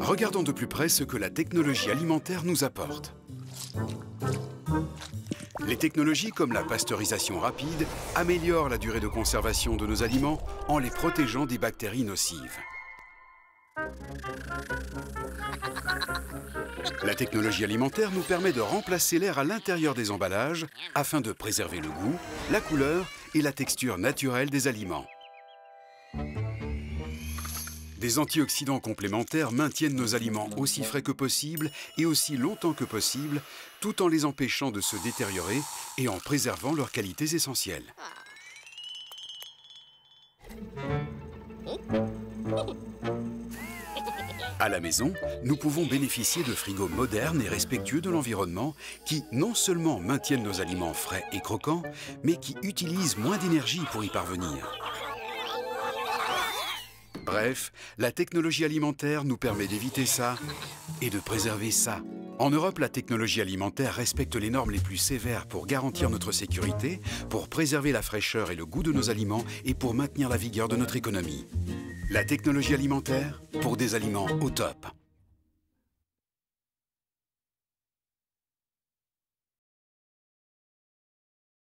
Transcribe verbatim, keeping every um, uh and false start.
Regardons de plus près ce que la technologie alimentaire nous apporte. Les technologies comme la pasteurisation rapide améliorent la durée de conservation de nos aliments en les protégeant des bactéries nocives. La technologie alimentaire nous permet de remplacer l'air à l'intérieur des emballages afin de préserver le goût, la couleur et la texture naturelle des aliments. Des antioxydants complémentaires maintiennent nos aliments aussi frais que possible et aussi longtemps que possible, tout en les empêchant de se détériorer et en préservant leurs qualités essentielles. À la maison, nous pouvons bénéficier de frigos modernes et respectueux de l'environnement qui non seulement maintiennent nos aliments frais et croquants, mais qui utilisent moins d'énergie pour y parvenir. Bref, la technologie alimentaire nous permet d'éviter ça et de préserver ça. En Europe, la technologie alimentaire respecte les normes les plus sévères pour garantir notre sécurité, pour préserver la fraîcheur et le goût de nos aliments et pour maintenir la vigueur de notre économie. La technologie alimentaire pour des aliments au top.